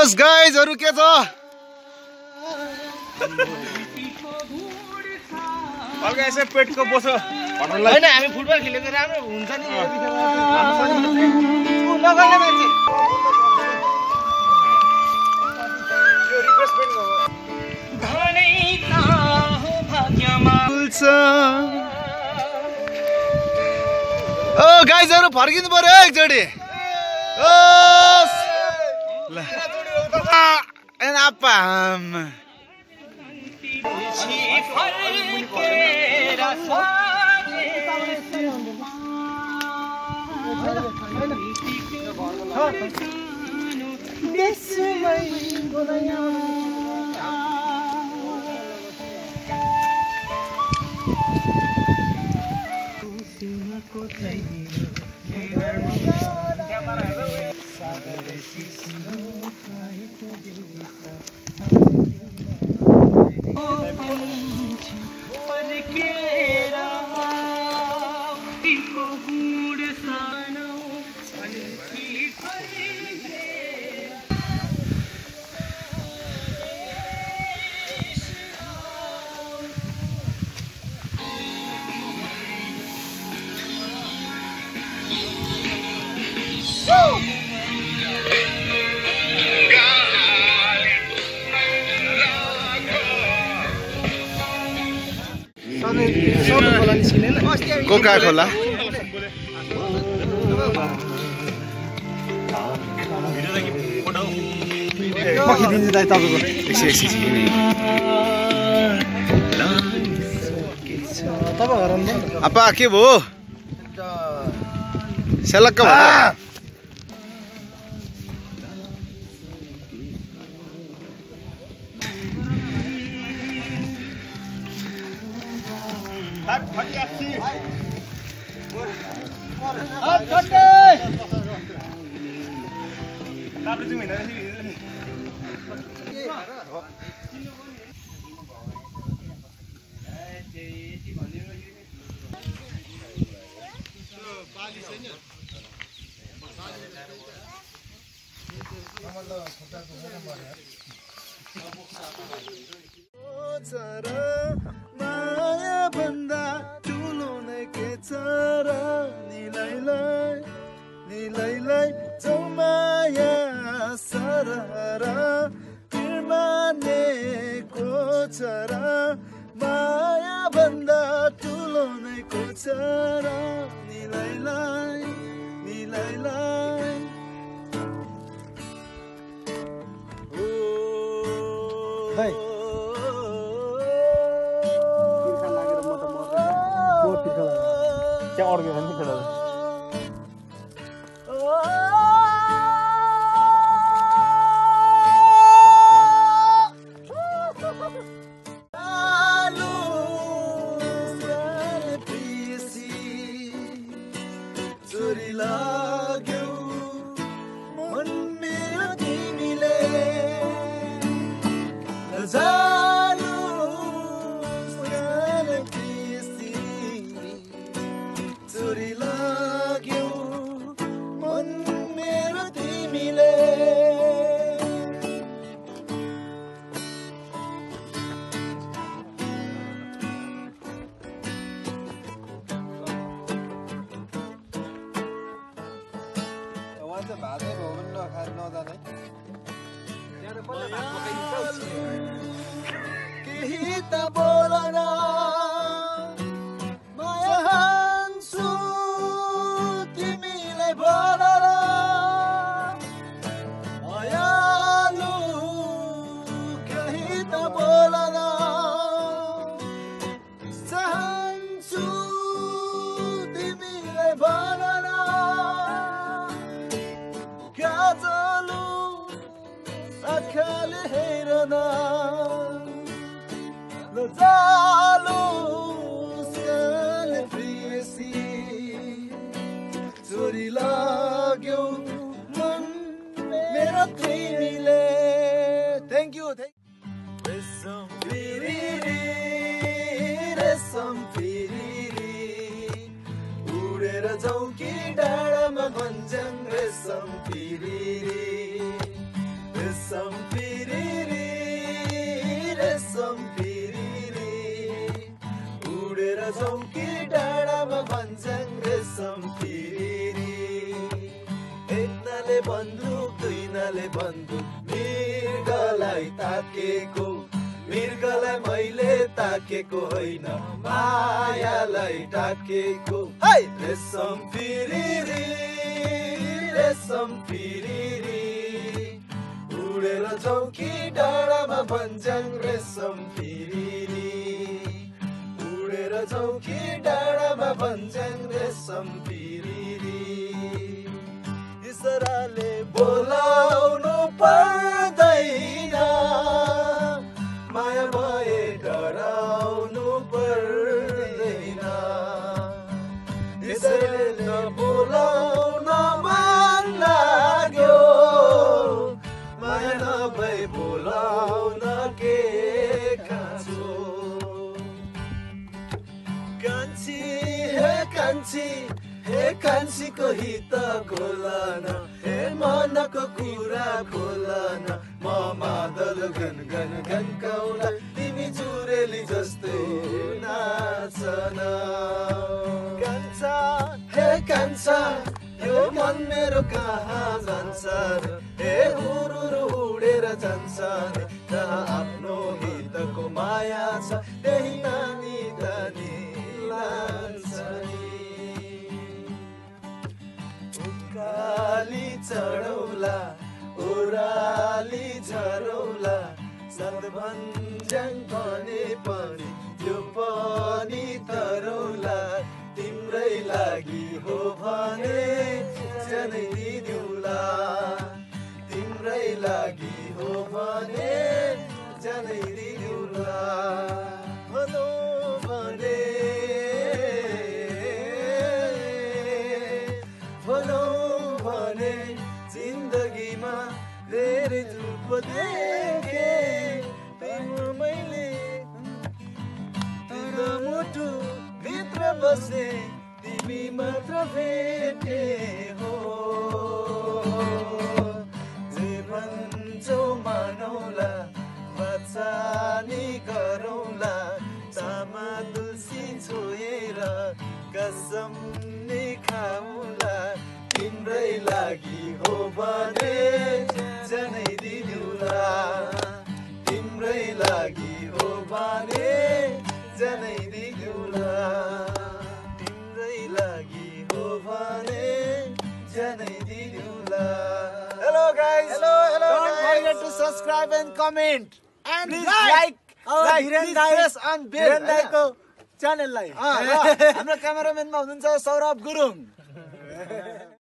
भन्नुहोस् गाइजहरु के छ हल्का यसो पेटको बोसो भन्नुलाई हैन हामी फुटबल खेलेको राम्रो हुन्छ नि नगर्ने मान्छे यो रिफ्रेशमेन्ट हो धनै त हो भाग्यमा ओ गाइजहरु फर्किनु पर्यो एकचोटी ओ ल एन आपाम कोका खोला पखिदिन्छु दाइ तपाईको अपा के भयो सेलक्क भयो माया भन्दा ठुलो नै के छ र निलैलाई चौमाया सरर मानेको छ र माया भन्दा ठुलो नै को छ र निलैलाई दाइ त्यहाँ अड्क्यो भने खेला केही त बोलन माया हान्छु तिमीलाई बोलन मायालु केही त बोलन चाहन्छु तिमीलाई बोलन काजलु आँखाले हेरन लजालु साले प्रियसी चोरी लाग्यो मन मेरो तिमीले थ्याङ्क यू रेशम फिरी उडेर जाउँ कि डाँडामा भन्छन् रेशम फिरी रेशम मैले बन्दुक मृगलाई ताकेको मृगलाई मैले ताकेको होइन मायालाई ताकेको रेशम फिरिरी रेशम फिरिरी उडेर चौकी डाँडामा भन्छन् रेशम फिरिरी उडेर चौकी डाँडामा भन्छन् रेशम फिरिरी इसराले बोलाउनु पर्दैन माया भए डराउनु पर्दैन इसराले बोलाउन मन लाग्यो माया नभए बोलाउन के खाँचो कान्छी हे कान्छीको हित खोलन हे मनको कुरा खोलन म मादल गन गन गन्काउला तिमी जुरेली जस्तै नाचन कान्छा यो मन मेरो कहाँ जान्छ हे हुरुरु उडेर जान्छ जहाँ आफ्नो हितको माया छ त्यही नानी नानी लान्छ काली चढौला ओराली झरौला सदभन्ज्याङ भने पनि त्यो पनि तरौला तिम्रै लागि हो भने जनै दिदिउला तिम्रै लागि हो भने जनै दिदिउला भनौ भने जिन्दगीमा धेरै रूप देखे मैले तिम्रो मुटु भित्र बसे तिमी मात्र भेटे हो जे भन्छौ मानौला बचानी गरौला तामा तुलसी छोएर कसम नि खाउला तिम्रै लागि हो भने जनै दिदिउला तिम्रै लागि हो भने जनै दिदिउला तिम्रै लागि हो भने जनै दिदिउला Hello guys. Hello Don't guys. forget to subscribe and comment. And Please like our please Dhiren press on bell. दाइको च्यानललाई हाम्रो क्यामेराम्यानमा हुनुहुन्छ सौरभ गुरुङ